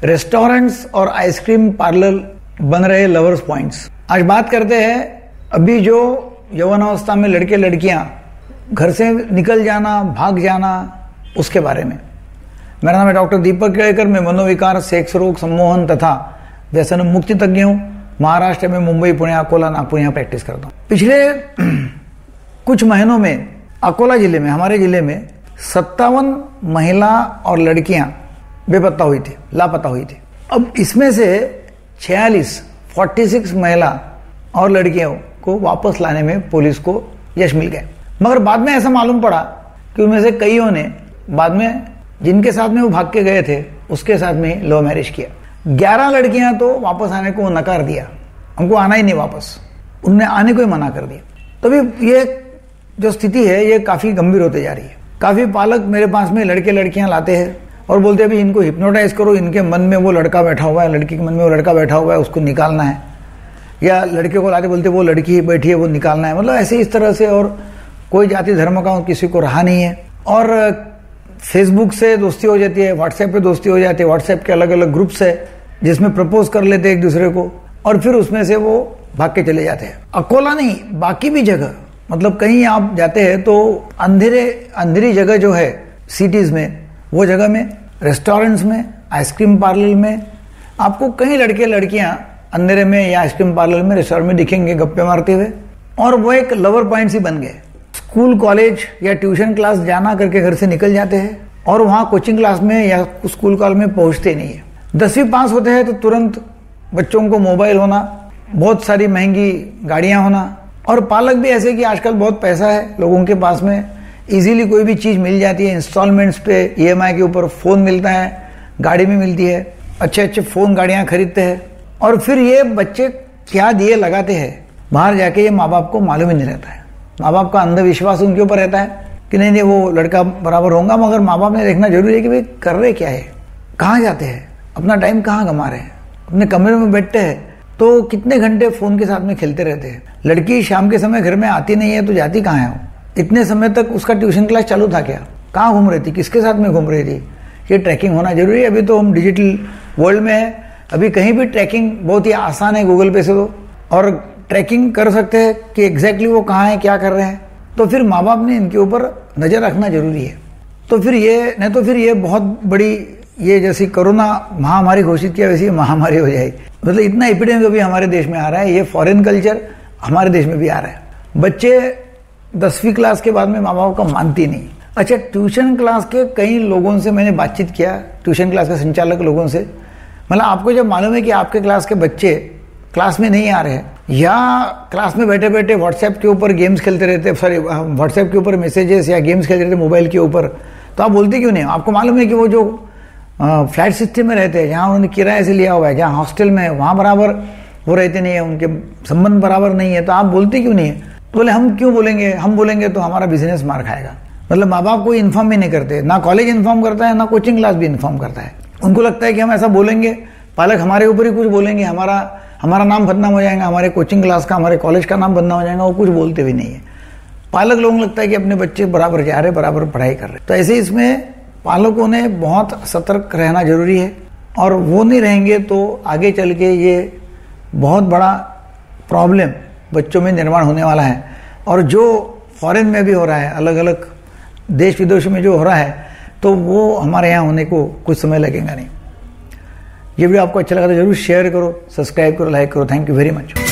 Restaurants और ice cream parlour बन रहे लवर्स पॉइंट्स। आज बात करते हैं अभी जो यौवनावस्था में लड़के लड़कियां घर से निकल जाना, भाग जाना, उसके बारे में। मेरा नाम है डॉक्टर दीपक केळकर। मैं मनोविकार, सेक्स रोग, सम्मोहन तथा व्यसन मुक्ति तज्ञ हूँ। महाराष्ट्र में मुंबई, पुणे, अकोला, नागपुर यहाँ प्रैक्टिस करता हूँ। पिछले कुछ महीनों में अकोला जिले में, हमारे जिले में 57 महिला और लड़कियां बेपत्ता हुई थी, लापता हुई थी। अब इसमें से 46 महिला और लड़कियों को वापस लाने में पुलिस को यश मिल गया। मगर बाद में ऐसा मालूम पड़ा कि उनमें से कईयों ने बाद में जिनके साथ में वो भाग के गए थे उसके साथ में लव मैरिज किया। 11 लड़कियां तो वापस आने को नकार दिया, हमको आना ही नहीं वापस, उनने आने को ही मना कर दिया। तभी ये जो स्थिति है ये काफी गंभीर होते जा रही है। काफी पालक मेरे पास में लड़के लड़कियां लाते हैं और बोलते हैं अभी इनको हिप्नोटाइज करो, इनके मन में वो लड़का बैठा हुआ है, लड़की के मन में वो लड़का बैठा हुआ है, उसको निकालना है। या लड़के को लाते बोलते वो लड़की बैठी है, वो निकालना है। मतलब ऐसे इस तरह से, और कोई जाति धर्म का किसी को रहा नहीं है। और फेसबुक से दोस्ती हो जाती है, व्हाट्सएप पे दोस्ती हो जाती है। व्हाट्सएप के अलग अलग ग्रुप्स है जिसमें प्रपोज कर लेते हैं एक दूसरे को और फिर उसमें से वो भाग के चले जाते हैं। अकोला नहीं, बाकी भी जगह, मतलब कहीं आप जाते हैं तो अंधेरी जगह जो है सिटीज में, वो जगह में, रेस्टोरेंट्स में, आइसक्रीम पार्लर में आपको कई लड़के लड़कियां अंधेरे में या आइसक्रीम पार्लर में, रेस्टोरेंट में दिखेंगे गप्पे मारते हुए। और वो एक लवर पॉइंट ही बन गए। स्कूल, कॉलेज या ट्यूशन क्लास जाना करके घर से निकल जाते हैं और वहां कोचिंग क्लास में या स्कूल कॉलेज में पहुंचते नहीं है। 10वीं पास होते हैं तो तुरंत बच्चों को मोबाइल होना, बहुत सारी महंगी गाड़ियां होना, और पालक भी ऐसे कि आजकल बहुत पैसा है लोगों के पास में, इजीली कोई भी चीज मिल जाती है। इंस्टॉलमेंट्स पे EMI के ऊपर फोन मिलता है, गाड़ी भी मिलती है, अच्छे अच्छे फोन गाड़ियां खरीदते हैं। और फिर ये बच्चे क्या दिए लगाते हैं बाहर जाके, ये माँ बाप को मालूम ही नहीं रहता है। माँ बाप का अंधविश्वास उनके ऊपर रहता है कि नहीं वो लड़का बराबर होगा। मगर माँ बाप ने देखना जरूरी है कि भाई कर रहे क्या है, कहाँ जाते हैं, अपना टाइम कहाँ गंवा रहे हैं। अपने कमरे में बैठते हैं तो कितने घंटे फोन के साथ में खेलते रहते हैं। लड़की शाम के समय घर में आती नहीं है तो जाती कहाँ है वो? इतने समय तक उसका ट्यूशन क्लास चालू था क्या? कहाँ घूम रही थी, किसके साथ में घूम रही थी? ये ट्रैकिंग होना जरूरी है। अभी तो हम डिजिटल वर्ल्ड में है, अभी कहीं भी ट्रैकिंग बहुत ही आसान है, गूगल पे से दो और ट्रैकिंग कर सकते हैं कि एग्जैक्टली वो कहाँ है, क्या कर रहे हैं। तो फिर माँ बाप ने इनके ऊपर नजर रखना जरूरी है। तो फिर ये नहीं तो फिर ये बहुत बड़ी, ये जैसी कोरोना महामारी घोषित किया वैसी महामारी हो जाएगी। मतलब इतना एपिडेमिक अभी हमारे देश में आ रहा है। ये फॉरेन कल्चर हमारे देश में भी आ रहा है। बच्चे 10वीं क्लास के बाद में माँ बाप का मानती नहीं। अच्छा, ट्यूशन क्लास के कई लोगों से मैंने बातचीत किया, ट्यूशन क्लास के संचालक लोगों से। मतलब आपको जब मालूम है कि आपके क्लास के बच्चे क्लास में नहीं आ रहे हैं या क्लास में बैठे बैठे व्हाट्सएप के ऊपर गेम्स खेलते रहते, सॉरी व्हाट्सएप के ऊपर मैसेजेस या गेम्स खेलते रहते मोबाइल के ऊपर, तो आप बोलते क्यों नहीं? आपको मालूम है कि वो जो फ्लैट सिस्टम में रहते हैं, जहाँ उन्होंने किराए से लिया हुआ है, जहाँ हॉस्टल में है, वहाँ बराबर वो रहते नहीं है, उनके संबंध बराबर नहीं है, तो आप बोलते क्यों नहीं है? तो बोले हम क्यों बोलेंगे, हम बोलेंगे तो हमारा बिजनेस मार खाएगा। मतलब माँ बाप को इन्फॉर्म ही नहीं करते, ना कॉलेज इन्फॉर्म करता है, ना कोचिंग क्लास भी इन्फॉर्म करता है। उनको लगता है कि हम ऐसा बोलेंगे, पालक हमारे ऊपर ही कुछ बोलेंगे, हमारा नाम बदनाम हो जाएगा, हमारे कोचिंग क्लास का, हमारे कॉलेज का नाम बदनाम हो जाएगा। वो कुछ बोलते भी नहीं है। पालक लोगों को लगता है कि अपने बच्चे बराबर जा रहे, बराबर पढ़ाई कर रहे। तो ऐसे इसमें पालकों ने बहुत सतर्क रहना जरूरी है, और वो नहीं रहेंगे तो आगे चल के ये बहुत बड़ा प्रॉब्लम बच्चों में निर्माण होने वाला है। और जो फॉरेन में भी हो रहा है, अलग अलग देश विदेशों में जो हो रहा है, तो वो हमारे यहाँ होने को कुछ समय लगेगा नहीं। ये वीडियो आपको अच्छा लगा तो जरूर शेयर करो, सब्सक्राइब करो, लाइक करो। Thank you very much.